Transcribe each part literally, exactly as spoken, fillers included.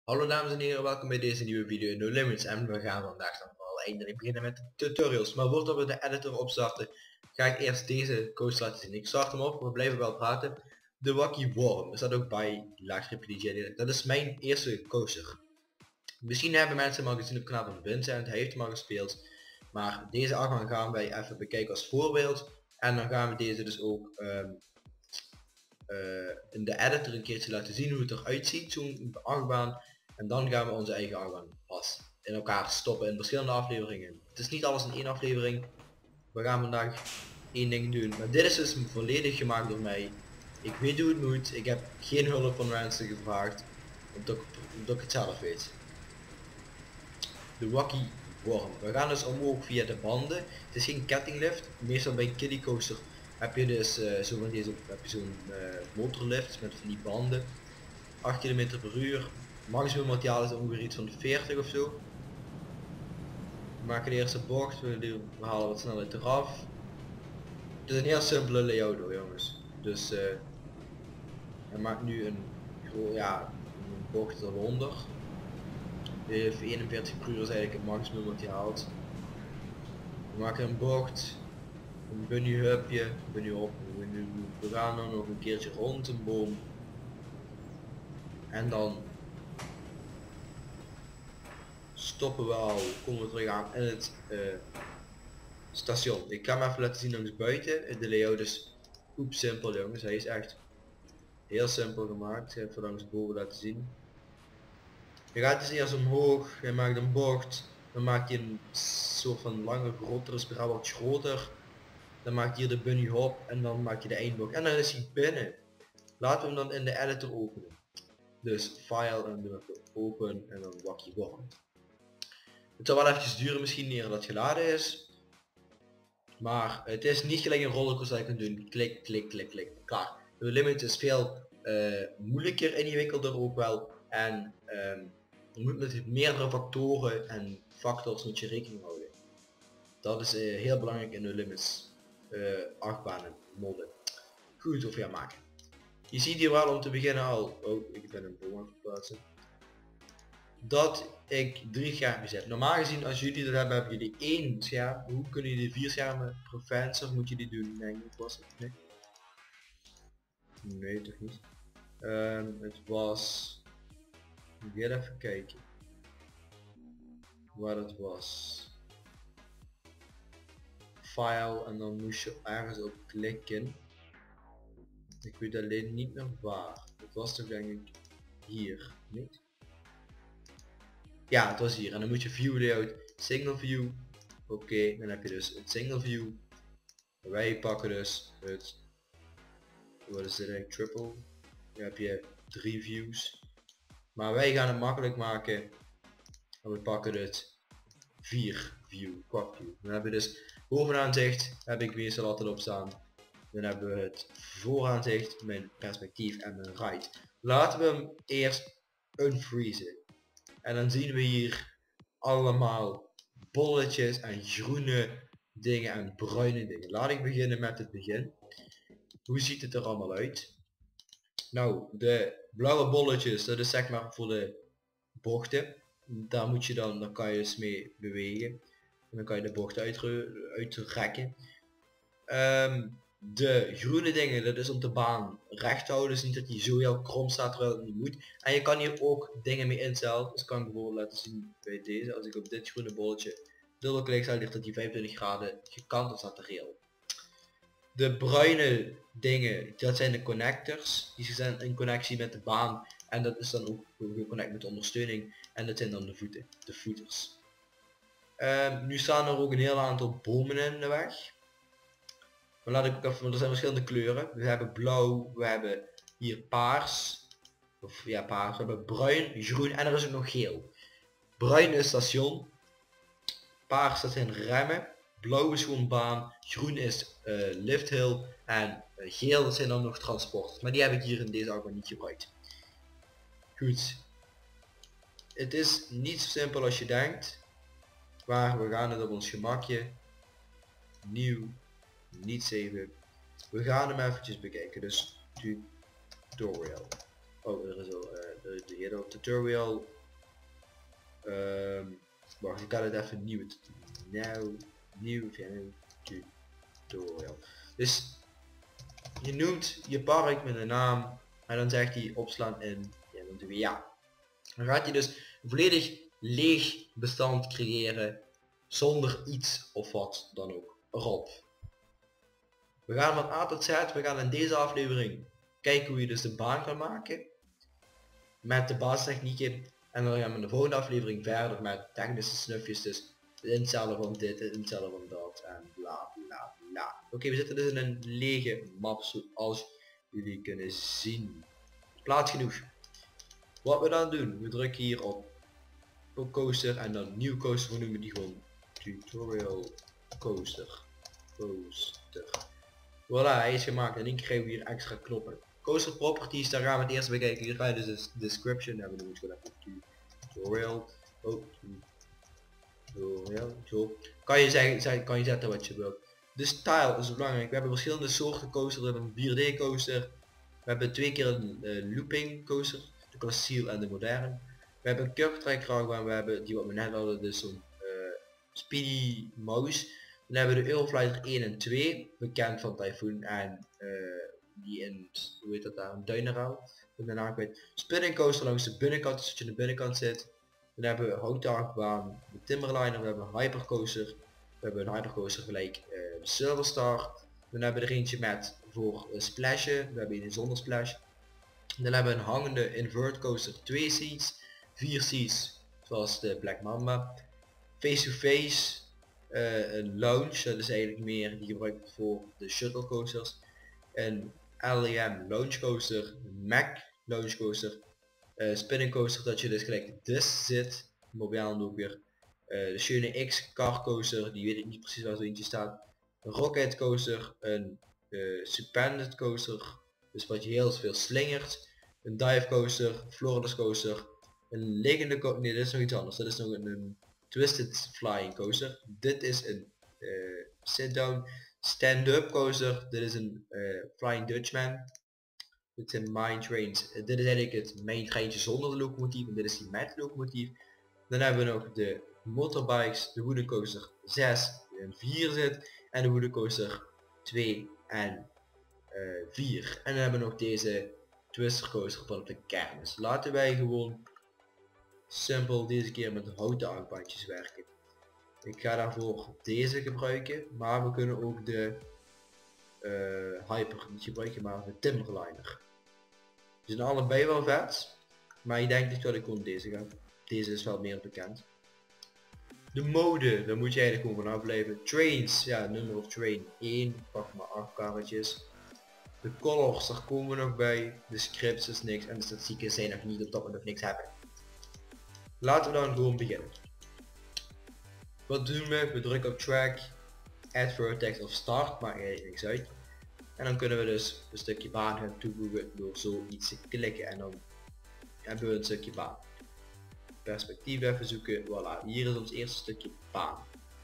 Hallo dames en heren, welkom bij deze nieuwe video in No Limits en we gaan vandaag dan wel eindelijk beginnen met de tutorials. Maar voordat we de editor opstarten, ga ik eerst deze coaster laten zien. Ik start hem op, we blijven wel praten. De Wacky Worm, er staat ook bij laagstreepje D J. Dat is mijn eerste coaster. Misschien hebben mensen hem al gezien op het kanaal van Vincent, hij heeft hem al gespeeld. Maar deze achtbaan gaan wij even bekijken als voorbeeld. En dan gaan we deze dus ook um, uh, in de editor een keertje laten zien hoe het eruit ziet, zo'n achtbaan. En dan gaan we onze eigen achtbaan pas in elkaar stoppen in verschillende afleveringen. Het is niet alles in één aflevering. We gaan vandaag één ding doen. Maar dit is dus volledig gemaakt door mij. Ik weet hoe het moet. Ik heb geen hulp van mensen gevraagd. Omdat ik, omdat ik het zelf weet. De Wacky Worm. We gaan dus omhoog via de banden. Het is geen kettinglift. Meestal bij Kiddie Coaster heb je dus uh, zo van deze heb je zo'n uh, motorlift met van die banden. acht kilometer per uur. Maximum materiaal is ongeveer iets van veertig of zo. We maken de eerste bocht, we, we halen wat snelheid eraf. Het is een heel simpele layout hoor jongens. Dus uh, hij maakt nu een, ja, een bocht eronder. De eenenveertig per uur is eigenlijk het maximum wat hij haalt. We maken een bocht, een bunny hupje, een bunny op. We gaan dan nog een keertje rond een boom. En dan stoppen we al, komen we terug aan in het uh, station. Ik ga hem even laten zien langs buiten. De layout is goed simpel jongens, hij is echt heel simpel gemaakt. Ik ga even langs boven laten zien. Je gaat dus eerst omhoog, je maakt een bocht, dan maak je een soort van lange grotere spiraal wat groter. Dan maak je hier de bunny hop en dan maak je de eindbocht en dan is hij binnen. Laten we hem dan in de editor openen. Dus file en dan open en dan Wacky Worm. Het zal wel eventjes duren misschien eer dat geladen is. Maar het is niet gelijk een rollercoaster dat je kunt doen. Klik, klik, klik, klik. Klaar. De limit is veel uh, moeilijker ingewikkelder ook wel. En um, je moet met meerdere factoren en factors moet je rekening houden. Dat is uh, heel belangrijk in de limits. Uh, achtbanen modden. Goed of ja maken. Je ziet hier wel om te beginnen al. Oh, ik ben een boom aan het verplaatsen. Dat ik drie schermpjes heb. Normaal gezien als jullie dat hebben, hebben jullie één scherm. Hoe kunnen jullie vier schermen? Professor moet je die doen? Nee, niet was het. Nee, nee toch niet. Um, het was... Ik ga even kijken. Waar het was. File en dan moest je ergens op klikken. Ik weet alleen niet meer waar. Het was toch denk ik hier, niet? Ja, het was hier en dan moet je view layout, single view. Oké, okay, dan heb je dus het single view. Wij pakken dus het, wat is dit eigenlijk, triple. Dan heb je drie views. Maar wij gaan het makkelijk maken. En we pakken het vier view, quad view. Dan hebben we dus bovenaanzicht, heb ik meestal altijd op staan. Dan hebben we het vooraanzicht, mijn perspectief en mijn right. Laten we hem eerst unfreezen. En dan zien we hier allemaal bolletjes en groene dingen en bruine dingen. Laat ik beginnen met het begin. Hoe ziet het er allemaal uit? Nou, de blauwe bolletjes, dat is zeg maar voor de bochten. Daar moet je dan, daar kan je dus mee bewegen. En dan kan je de bochten uitrekken. Um, de groene dingen, dat is om de baan recht te houden, dus niet dat die zo heel krom staat terwijl het niet moet. En je kan hier ook dingen mee instellen, dus kan ik bijvoorbeeld laten zien bij deze, als ik op dit groene bolletje dubbelklik stel, ligt dat die vijfentwintig graden gekanteld staat de rail. De bruine dingen, dat zijn de connectors, die zijn in connectie met de baan en dat is dan ook geconnect met de ondersteuning en dat zijn dan de voeten, de voeters. Um, nu staan er ook een heel aantal bomen in de weg. Maar laat ik ook even, want er zijn verschillende kleuren. We hebben blauw, we hebben hier paars. Of ja, paars. We hebben bruin, groen en er is ook nog geel. Bruin is station. Paars dat zijn remmen. Blauw is gewoon baan. Groen is uh, lifthill. En uh, geel dat zijn dan nog transport. Maar die heb ik hier in deze achtbaan niet gebruikt. Goed. Het is niet zo simpel als je denkt. Maar we gaan het op ons gemakje. Nieuw. Niet saven. We gaan hem eventjes bekijken. Dus tutorial. Oh, er is al uh, de, de hele tutorial. Um, wacht, ik kan het even nieuw. Nou, nieuw tutorial. Dus je noemt je park met een naam en dan zegt hij opslaan in. Ja, dan doen we ja. Dan gaat hij dus een volledig leeg bestand creëren zonder iets of wat dan ook erop. We gaan van A tot Z, we gaan in deze aflevering kijken hoe je dus de baan kan maken met de basistechnieken en dan gaan we in de volgende aflevering verder met technische snufjes, dus het instellen van dit, het instellen van dat en bla bla bla. Oké, okay, we zitten dus in een lege map zoals jullie kunnen zien. Plaats genoeg. Wat we dan doen, we drukken hier op coaster en dan nieuw coaster, we noemen die gewoon tutorial coaster. Coaster. Voilà, hij is gemaakt en dan krijgen we hier extra knoppen. Coaster properties, daar gaan we het eerst bekijken. Hier ga je dus de description hebben, dan moet je gewoon even tutorial. Oh, tutorial. Zo. Kan je zeggen, kan je zetten wat je wilt. De style is belangrijk. We hebben verschillende soorten coaster. We hebben een vier D coaster. We hebben twee keer een uh, looping coaster. De klassiek en de moderne. We hebben een curve track en we hebben die wat we net hadden, dus zo'n uh, speedy mouse. Dan hebben we de Euroflighter één en twee, bekend van Typhoon en uh, die in, hoe heet dat daar, een Duineraal. Daarna kwijt. Spinning coaster langs de binnenkant, zodat je aan de binnenkant zit. Dan hebben we houten achtbaan, de Timberliner, we hebben een hypercoaster. We hebben een hypercoaster gelijk uh, de Silverstar. Dan hebben we er eentje met voor uh, splashen, we hebben een zonder splash. Dan hebben we een hangende invert coaster, twee seats, vier seats zoals de Black Mamba. Face to face, uh, een lounge, dat is eigenlijk meer die gebruikt voor de shuttle coasters. Een L E M launch coaster, een Mac launch coaster, uh, spinning coaster dat je dus gelijk de dis zit, mobiel ook weer. Uh, de Schöne X car coaster, die weet ik niet precies waar zo eentje staat. Een rocket coaster, een uh, suspended coaster, dus wat je heel veel slingert. Een dive coaster, Florida's coaster, een liggende coaster, nee dit is nog iets anders, dat is nog een, een twisted flying coaster. Dit is een uh, sit down stand-up coaster, dit is een uh, Flying Dutchman. Dit zijn mine trains, uh, dit is eigenlijk het main treintje zonder de locomotief en dit is die met locomotief. Dan hebben we nog de motorbikes, de wooden coaster zes en vier zit en de wooden coaster twee en vier. En dan hebben we nog deze twister coaster van de kermis. Laten wij gewoon simpel deze keer met houten achtbandjes werken. Ik ga daarvoor deze gebruiken, maar we kunnen ook de uh, hyper niet gebruiken, maar de Timberliner. Die zijn allebei wel vet, maar ik denk dat ik gewoon deze ga. Deze is wel meer bekend. De mode, daar moet je eigenlijk gewoon vanaf blijven. Trains, ja, number of train één, pak maar acht karretjes. De colors, daar komen we nog bij. De scripts is niks en de statistieken zijn nog niet, omdat we nog niks hebben. Laten we dan gewoon beginnen. Wat doen we? We drukken op track, add vertex of start, maakt eigenlijk niks uit. En dan kunnen we dus een stukje baan gaan toevoegen door zoiets te klikken en dan hebben we een stukje baan. Perspectief even zoeken, voilà, hier is ons eerste stukje baan.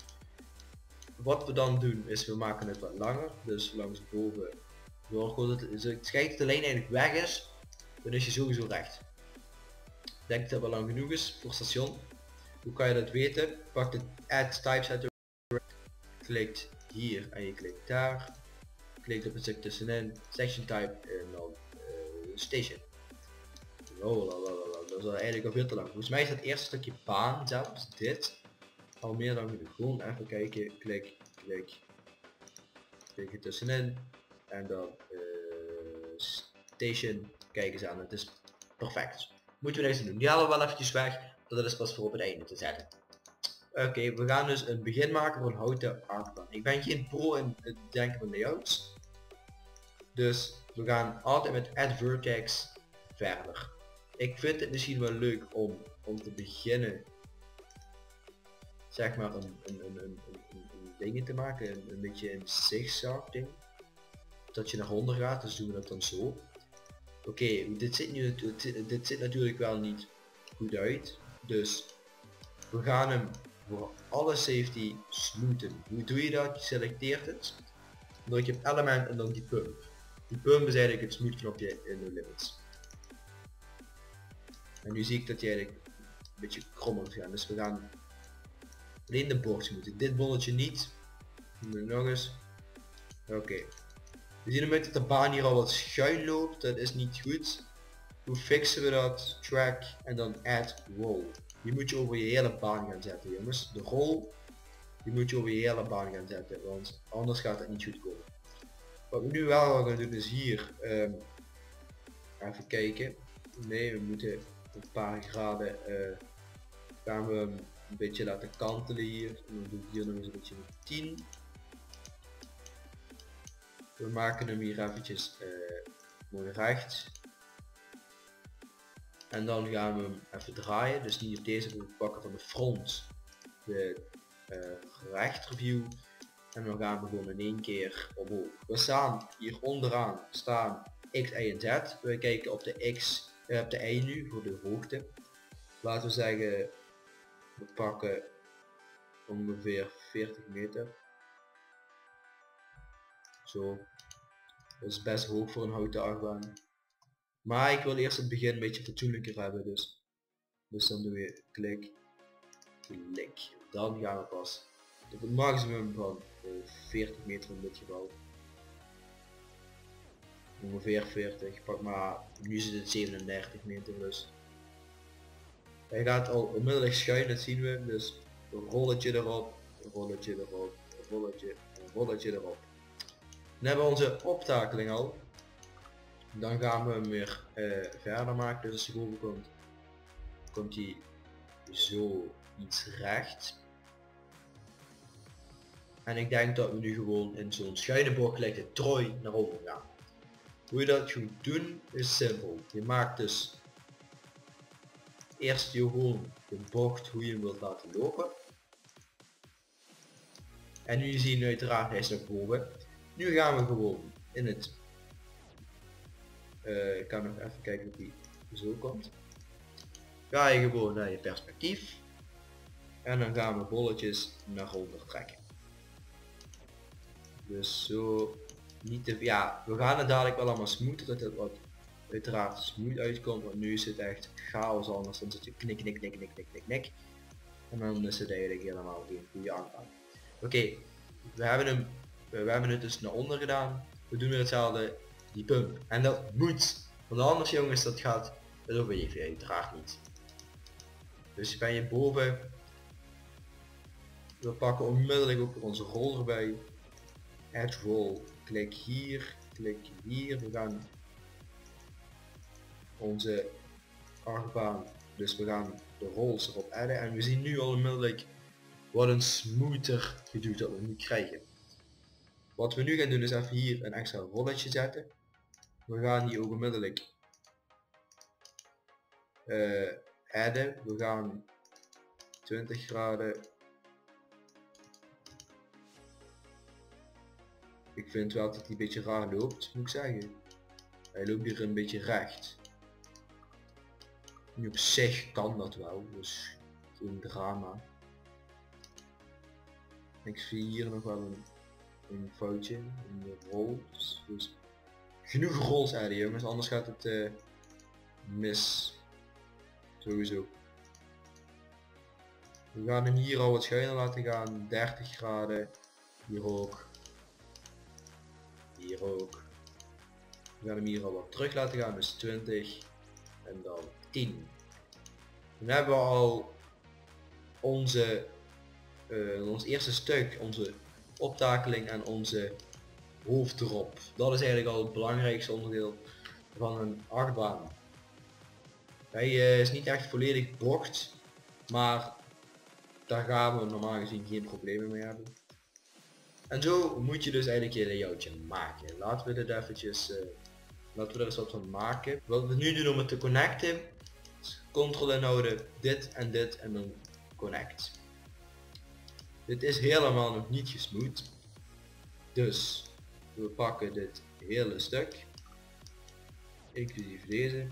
Wat we dan doen is we maken het wat langer, dus langs boven, schijnt dat de lijn eigenlijk weg is, dan is je sowieso recht. Ik denk dat het wel lang genoeg is voor station. Hoe kan je dat weten? Pak de add types uit de klikt hier en je klikt daar, klikt op het stuk tussenin, section type en dan uh, station. Oh, dat is eigenlijk al veel te lang. Volgens mij is het eerste stukje baan, zelfs dit, al meer dan genoeg. Gewoon even kijken, klik, klik, klik er tussenin en dan uh, station, kijk eens aan, het is perfect. Moeten we deze doen. Die halen we wel eventjes weg, dat is pas voor op het einde te zetten. Oké, okay, we gaan dus een begin maken voor een houten achtbaan. Ik ben geen pro in het denken van layouts, dus we gaan altijd met add vertex verder. Ik vind het misschien wel leuk om, om te beginnen, zeg maar een, een, een, een, een, een ding te maken, een, een beetje een zigzag ding, dat je naar onder gaat, dus doen we dat dan zo. Oké, okay, dit zit nu, dit, dit zit natuurlijk wel niet goed uit, dus we gaan hem voor alle safety smoothen. Hoe doe je dat? Je selecteert het, dan druk je op element en dan die pump. Die pump is eigenlijk het smooth knopje in de limits. En nu zie ik dat je eigenlijk beetje krommer gaan. Dus we gaan alleen de bocht moeten. Dit bolletje niet. Nog eens. Oké. Okay. We zien een dat de baan hier al wat schuin loopt. Dat is niet goed. Hoe fixen we dat? Track en dan add roll. Die moet je over je hele baan gaan zetten, jongens. De roll, die moet je over je hele baan gaan zetten, want anders gaat het niet goed komen. Wat we nu wel gaan doen is hier um, even kijken. Nee, we moeten een paar graden uh, gaan we hem een beetje laten kantelen hier. En dan doe ik hier nog eens een beetje tien. We maken hem hier eventjes uh, mooi recht. En dan gaan we hem even draaien, dus niet op deze, we pakken van de front de uh, rechterview en dan gaan we gewoon in één keer omhoog. We staan hier onderaan, staan X, Y en Z. We kijken op de X, uh, op de Y nu voor de hoogte. Laten we zeggen, we pakken ongeveer veertig meter. Zo, dat is best hoog voor een houten achtbaan. Maar ik wil eerst het begin een beetje fatsoenlijker hebben, dus. Dus dan doe je klik, klik. Dan gaan we pas op het maximum van uh, veertig meter in dit geval. Ongeveer veertig, pak maar, nu zit het zevenendertig meter dus. Hij gaat al onmiddellijk schuin, dat zien we, dus een rolletje erop, een rolletje erop, een rolletje, een rolletje erop. Dan hebben we onze optakeling al. Dan gaan we hem weer uh, verder maken, dus als je boven komt, komt hij zo iets recht. En ik denk dat we nu gewoon in zo'n schuine bocht gelijk de troi naar onder gaan. Hoe je dat goed doen is simpel. Je maakt dus eerst je gewoon de bocht hoe je hem wilt laten lopen. En nu zie je uiteraard hij is naar boven. Nu gaan we gewoon in het Uh, ik kan nog even kijken of die zo komt. Ga je gewoon naar je perspectief. En dan gaan we bolletjes naar onder trekken. Dus zo niet te... Ja, we gaan het dadelijk wel allemaal smoothen, dat het wat uiteraard smooth uitkomt. Want nu is het echt chaos, anders dan zit je knik knik knik knik knik knik knik. En dan is het eigenlijk helemaal geen goede aanpak. Oké, okay, we hebben hem, we hebben het dus naar onder gedaan. We doen weer hetzelfde. Die pump. En dat moet. Want anders jongens, dat gaat, dat overleef je uiteraard niet. Dus ben je boven. We pakken onmiddellijk ook onze roll erbij. Add roll. Klik hier. Klik hier. We gaan onze achtbaan. Dus we gaan de rolls erop adden. En we zien nu al onmiddellijk wat een smoother gedoe dat we nu krijgen. Wat we nu gaan doen is even hier een extra rolletje zetten. We gaan die ook onmiddellijk uh, adden. We gaan twintig graden. Ik vind wel dat hij een beetje raar loopt, moet ik zeggen. Hij loopt hier een beetje recht. Nu op zich kan dat wel, dus geen drama. Ik zie hier nog wel een, een foutje in de rolls. Dus genoeg rolls adden jongens, anders gaat het uh, mis. Sowieso. We gaan hem hier al wat schuiner laten gaan, dertig graden. Hier ook. Hier ook. We gaan hem hier al wat terug laten gaan, dus twintig. En dan tien. Dan hebben we al onze, uh, ons eerste stuk, onze optakeling en onze hoofd erop. Dat is eigenlijk al het belangrijkste onderdeel van een achtbaan. Hij uh, is niet echt volledig bocht, maar daar gaan we normaal gezien geen problemen mee hebben. En zo moet je dus eigenlijk je layoutje maken. Laten we dit eventjes, uh, laten we er eens wat van maken. Wat we nu doen om het te connecten, is Ctrl inhouden, dit en dit en dan connect. Dit is helemaal nog niet gesmoed. Dus we pakken dit hele stuk, inclusief deze.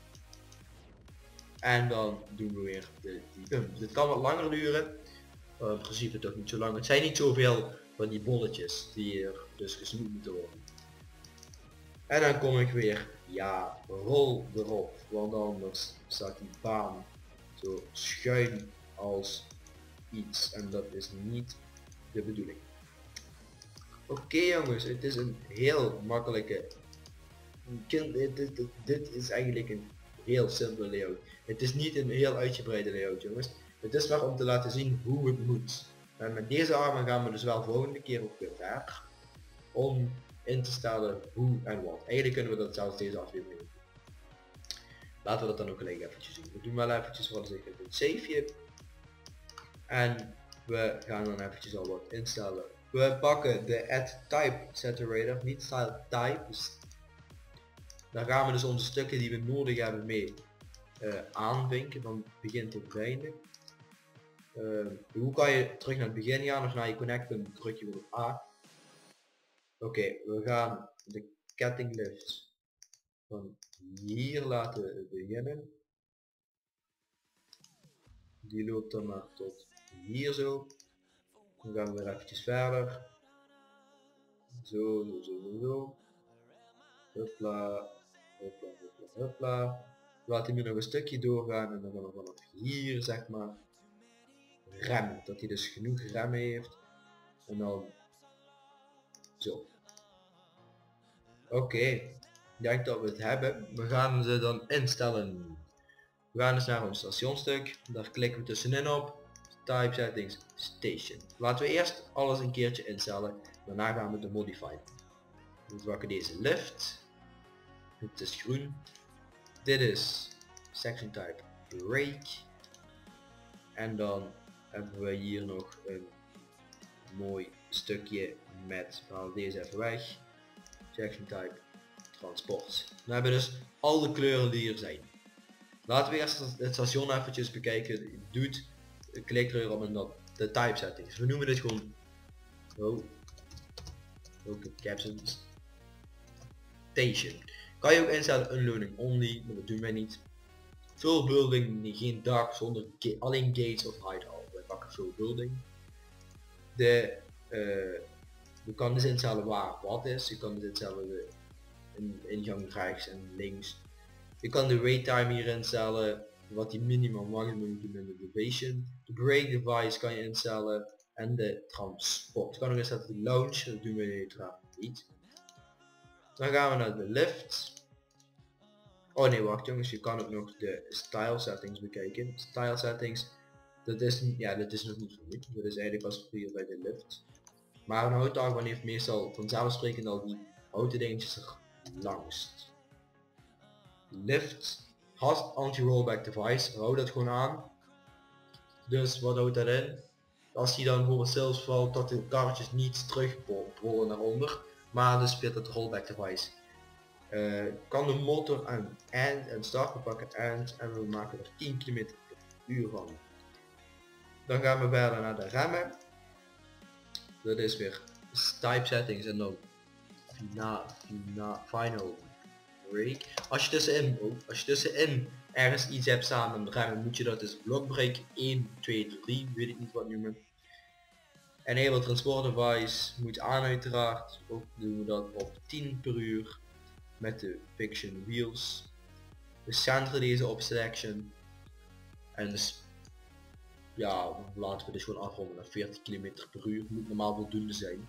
En dan doen we weer de, die pump. Dit kan wat langer duren. Uh, in principe toch niet zo lang. Het zijn niet zoveel van die bolletjes die er dus gesnoeid moeten worden. En dan kom ik weer, ja, rol erop. Want anders staat die baan zo schuin als iets. En dat is niet de bedoeling. Oké okay, jongens, het is een heel makkelijke... Dit, dit, dit, dit is eigenlijk een heel simpele layout. Het is niet een heel uitgebreide layout jongens. Het is maar om te laten zien hoe het moet. En met deze armen gaan we dus wel volgende keer ook weer verder. Om in te stellen hoe en wat. Eigenlijk kunnen we dat zelfs deze aflevering doen. Laten we dat dan ook gelijk eventjes doen. We doen wel eventjes wat ik het saveje. En we gaan dan eventjes al wat instellen. We pakken de add type saturator, niet style type. Dus daar gaan we dus onze stukken die we nodig hebben mee uh, aanvinken van begin tot einde. Uh, hoe kan je terug naar het begin gaan of naar je connect punt, druk je op A. Oké, okay, we gaan de kettinglift van hier laten beginnen. Die loopt dan maar tot hier zo. Dan gaan we weer eventjes verder. Zo, zo, zo, zo. Hupla, hupla, hupla, hupla. Laat hij nu nog een stukje doorgaan en dan gaan we vanaf hier zeg maar remmen. Dat hij dus genoeg remmen heeft. En dan zo. Oké, okay. Ik denk dat we het hebben. We gaan ze dan instellen. We gaan dus naar ons stationstuk. Daar klikken we tussenin op. Type settings station. Laten we eerst alles een keertje instellen. Daarna gaan we de modify. We pakken deze lift. Het is groen. Dit is section type break. En dan hebben we hier nog een mooi stukje met, we halen deze even weg. Section type transport. Dan hebben we dus al de kleuren die er zijn. Laten we eerst het station eventjes bekijken. Doet, klik er op en dan de type settings. We noemen dit gewoon oh, ook de captions station. Kan je ook instellen unloading only, maar dat doen wij niet. Full building, geen dak, zonder ga alleen gates of hide all. Wij pakken full building. De, uh, je kan dus instellen waar wat is. Je kan dus instellen de in, ingang rechts en links. Je kan de wait time hier instellen, wat die minimum maximum doen in de duration. De break device kan je instellen en de transport. Je kan ook instellen de launch, dat doen we uiteraard niet. Dan gaan we naar de lift. Oh nee, wacht jongens, je kan ook nog de style settings bekijken. Style settings, dat is, ja, dat is nog niet voor nu. Dat is eigenlijk pas hier bij de lift. Maar een houtargman heeft meestal vanzelfsprekend al die houten dingetjes er langst. Lift has anti-rollback device, hou dat gewoon aan. Dus wat houdt dat in? Als hij dan bijvoorbeeld zelfs valt dat de karretjes niet terugrollen naar onder, maar dus speelt het rollback device. Uh, kan de motor aan end en start, we pakken end en we maken er tien kilometer per uur van. Dan gaan we verder naar de remmen. Dat is weer type settings en dan final, final, final break. Als je tussenin, oh, als je tussenin ergens iets hebt staan en remmen, moet je dat dus blokbreak één, twee, drie, weet ik niet wat noemen. Enable transport device moet aan uiteraard, ook doen we dat op tien per uur. Met de fiction wheels. We centeren deze op selection. En dus ja, laten we dus gewoon afronden naar veertig kilometer per uur. Moet normaal voldoende zijn.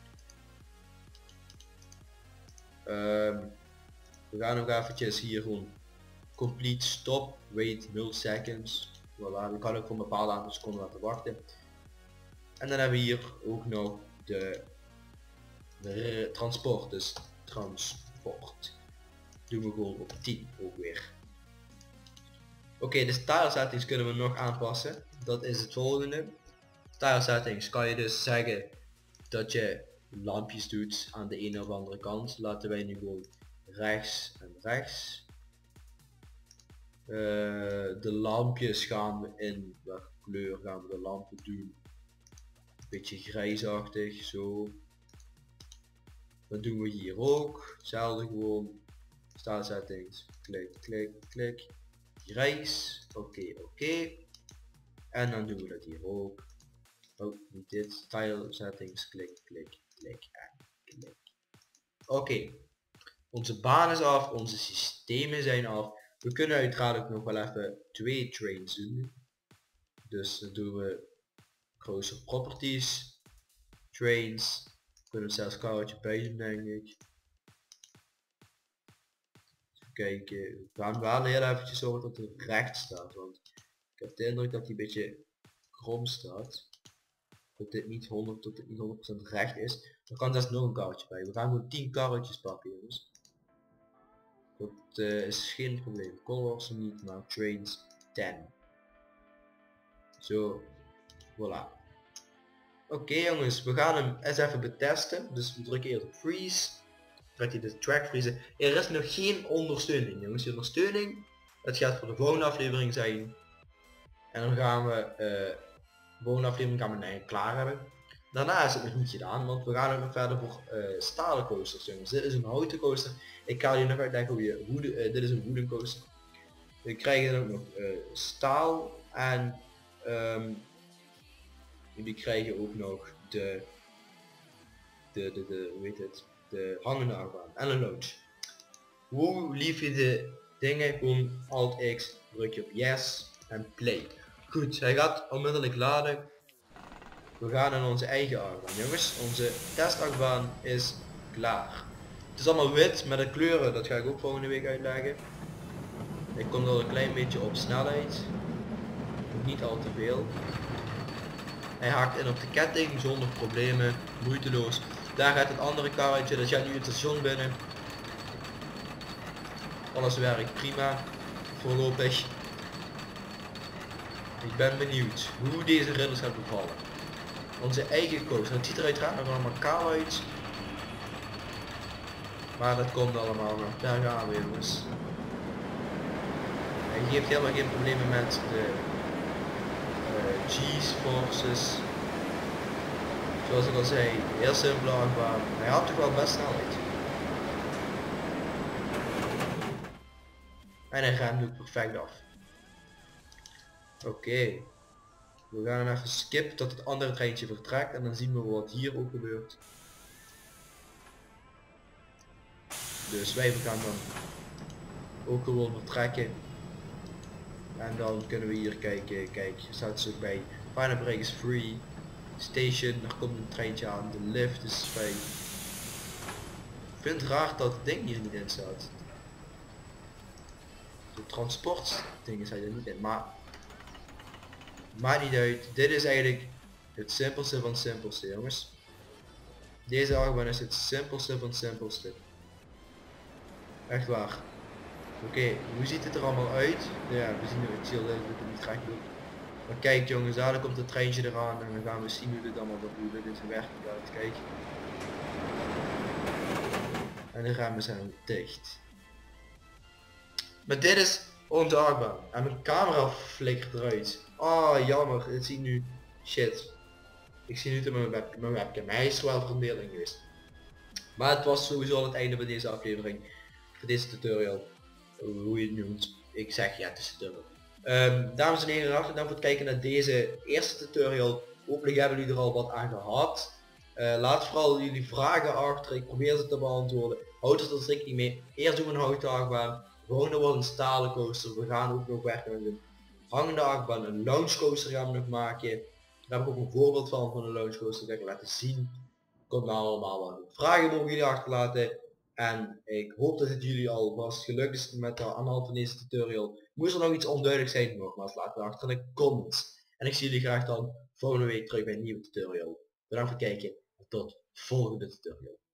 Um, we gaan nog eventjes hier gewoon complete stop, wait nul seconds. Voilà, we kan ook voor een bepaald aantal seconden laten wachten. En dan hebben we hier ook nog de, de transport, dus transport. Doen we gewoon op tien ook weer. Oké, okay, de style settings kunnen we nog aanpassen. Dat is het volgende. Style settings kan je dus zeggen dat je lampjes doet aan de ene of andere kant. Laten wij nu gewoon rechts en rechts. Uh, de lampjes gaan we in welke kleur gaan we de lampen doen? Beetje grijsachtig, zo. Dat doen we hier ook. Hetzelfde gewoon. Style settings, klik, klik, klik, grijs, oké, okay, oké, okay. En dan doen we dat hier ook. Oh, niet dit, style settings, klik, klik, klik en klik. Oké, okay. Onze baan is af, onze systemen zijn af. We kunnen uiteraard ook nog wel even twee trains doen. Dus dan doen we coaster properties, trains, we kunnen zelfs karretje bij doen denk ik. Even kijken, we gaan wel heel eventjes zorgen dat het recht staat, want ik heb de indruk dat hij een beetje krom staat. Dat dit niet honderd tot dit niet honderd procent recht is. Dan kan zelfs nog een karretje bij. We gaan gewoon tien karretjes pakken jongens. Dat uh, is geen probleem. Colors niet, maar trains tien. Zo, voilà. Oké okay, jongens, we gaan hem eens even betesten. Dus we drukken eerst op freeze. Gaat hij de track vriezen. Er is nog geen ondersteuning jongens. Die ondersteuning, dat gaat voor de volgende aflevering zijn. En dan gaan we, uh, de volgende aflevering gaan we eigenlijk klaar hebben. Daarna is het nog niet gedaan, want we gaan ook nog verder voor uh, stalen coasters jongens. Dit is een houten coaster. Ik ga jullie nog uitleggen hoe je woede, uh, dit is een wooden coaster. We krijgen dan ook nog uh, staal en um, jullie krijgen ook nog de, de, de, de, hoe heet het, de hangende achtbaan en een lounge. Hoe lief je de dingen? Gewoon Alt X, druk je op yes en play. Goed, hij gaat onmiddellijk laden. We gaan in onze eigen achtbaan jongens. Onze testachtbaan is klaar. Het is allemaal wit met de kleuren, dat ga ik ook volgende week uitleggen. Ik kom al een klein beetje op snelheid. Niet al te veel. Hij haakt in op de ketting zonder problemen, moeiteloos. Daar gaat het andere karretje, dat gaat nu het station binnen. Alles werkt prima, voorlopig. Ik ben benieuwd hoe deze ridders gaat bevallen. Onze eigen coaster, het ziet er uiteraard nog allemaal kaal uit. Maar dat komt allemaal nog, daar gaan we jongens. Hij geeft helemaal geen problemen met de uh, G-forces. Zoals ik al zei, heel simpel achtbaan. Hij had toch wel best snelheid. En hij remt ook perfect af. Oké. Okay. We gaan hem even skippen tot het andere treintje vertrekt en dan zien we wat hier ook gebeurt. Dus wij gaan dan ook gewoon vertrekken. En dan kunnen we hier kijken, kijk, staat dus ook bij Final Break is free. Station, er komt een treintje aan, de lift is vrij. Ik vind het raar dat het ding hier niet in staat. De transportdingen zijn er niet in, maar maakt niet uit. Dit is eigenlijk het simpelste van het simpelste jongens. Deze achtbaan is het simpelste van het simpelste. Echt waar. Oké, okay, hoe ziet het er allemaal uit? Ja, we zien het heel leuk dat het niet graag doet. Maar kijk jongens, dadelijk komt het treintje eraan en dan gaan we zien hoe dit allemaal hoe dit in zijn werking gaat. Kijk. En de remmen zijn dicht. Maar dit is onze achtbaan. En mijn camera flikkert eruit. Ah oh, jammer, het ziet nu shit. Ik zie nu dat mijn, web, mijn webcam. Hij is wel verdeling geweest. Maar het was sowieso al het einde van deze aflevering. Voor deze tutorial. Hoe je het noemt. Ik zeg ja, het is tutorial. Um, dames en heren, hartelijk dank voor het kijken naar deze eerste tutorial. Hopelijk hebben jullie er al wat aan gehad. Uh, laat vooral jullie vragen achter. Ik probeer ze te beantwoorden. Houd er dus rekening mee. Eerst doen we een houten achtbaan. De volgende wordt een stalen coaster. We gaan ook nog werken met een hangende achtbaan. Een launch coaster gaan we nog maken. Daar heb ik ook een voorbeeld van van een launch coaster. Dat ga ik laten zien. Komt nou allemaal wat. Vragen mogen jullie achterlaten. En ik hoop dat het jullie al was gelukt is met de aan de hand van deze tutorial. Moest er nog iets onduidelijk zijn, nogmaals laat het achter in de comments. En ik zie jullie graag dan volgende week terug bij een nieuwe tutorial. Bedankt voor het kijken en tot volgende tutorial.